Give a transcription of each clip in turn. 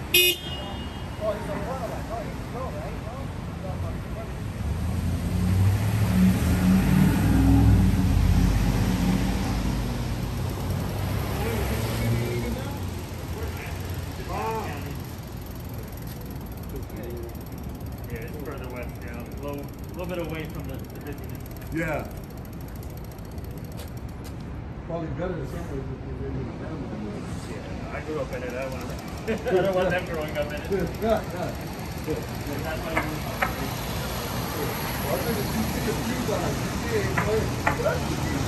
Yeah, it's further west now. A little bit away from the busyness. Yeah. Probably better in some ways if you're in the family. Yeah, I grew up in it. I don't want them growing up in it. That's why you I think if you see the view line, you see it playing. That's the view.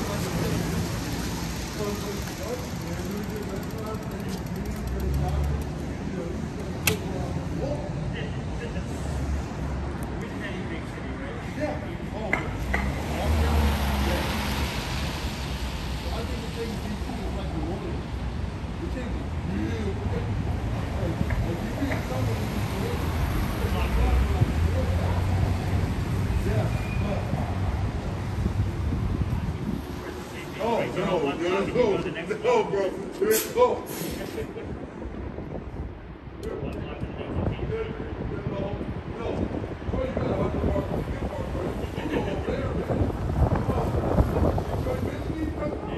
No, bro. Let's go.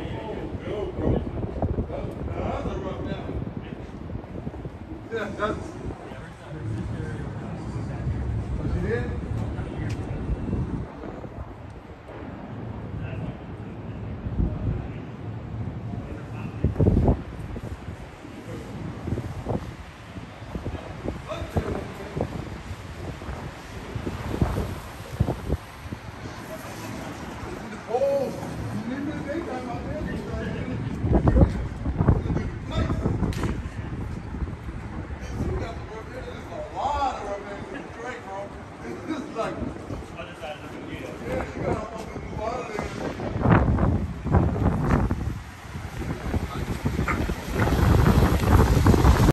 That's